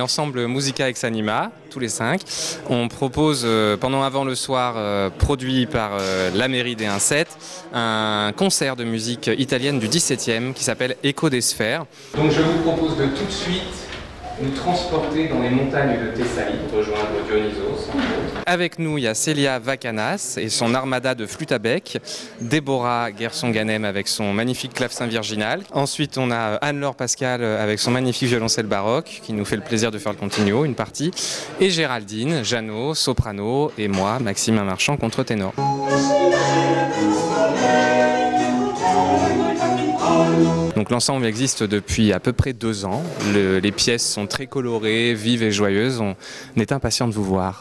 l'ensemble Musica Ex Anima, tous les 5. On propose pendant Avant le soir, produit par la mairie des 1-7, un concert de musique italienne du 17e qui s'appelle Echo des Sphères. Donc je vous propose de tout de suite nous transporter dans les montagnes de Thessalie pour rejoindre Dionysos. Avec nous, il y a Célia Vakanas et son armada de flûte à bec, Déborah Gerson-Ganem avec son magnifique clavecin virginal. Ensuite, on a Anne-Laure Pascal avec son magnifique violoncelle baroque qui nous fait le plaisir de faire le continuo, une partie. Et Géraldine, Jeannot, soprano et moi, Maxime Marchand, contre-ténor. Donc l'ensemble existe depuis à peu près 2 ans. Les pièces sont très colorées, vives et joyeuses. On est impatient de vous voir.